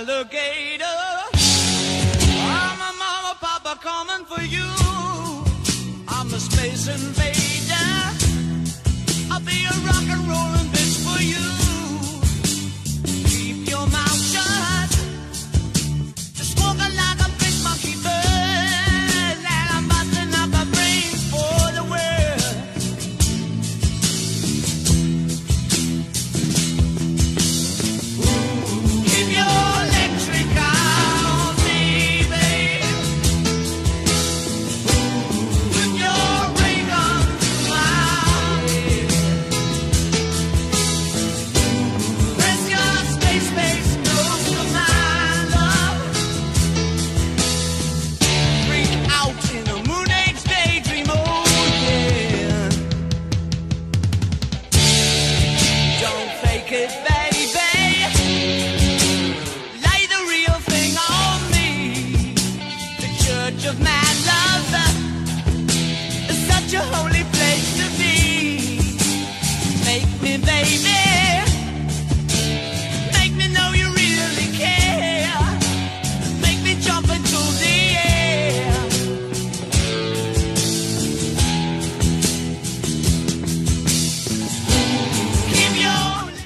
alligator. I'm a mama, papa coming for you. I'm a space invader. I'll be a rock and rollin' bitch for you. Keep your mouth shut. Just smoking like a big monkey bird. And I'm busting up my brains for the world. Keep your electric on, baby. With your ray gun smile. Press your space close to my love. Freak out in a moon age daydream, oh yeah. Don't fake it, baby. Lay the real thing on me. The Church of Mad Love is such a holy